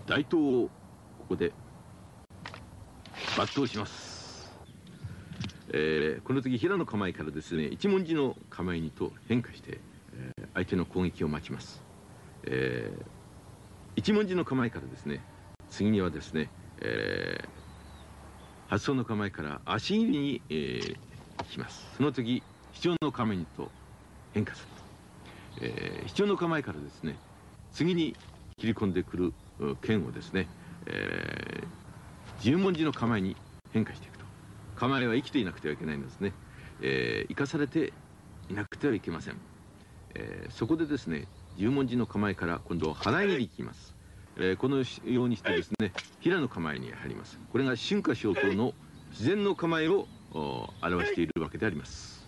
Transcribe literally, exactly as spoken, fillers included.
大刀をここで抜刀します。えー、この時平の構えからですね、一文字の構えにと変化して、えー、相手の攻撃を待ちます。えー、一文字の構えからですね、次にはですね、えー、発想の構えから足切りに、えー、きます。その時主張の構えにと変化すると、えー、主張の構えからですね、次に切り込んでくる剣をですね、えー、十文字の構えに変化していくと。構えは生きていなくてはいけないんですね。えー、生かされていなくてはいけません。えー、そこでですね、十文字の構えから今度は払い切りいきます。えー、このようにしてですね、平の構えに入ります。これが春夏秋冬の自然の構えを表しているわけであります。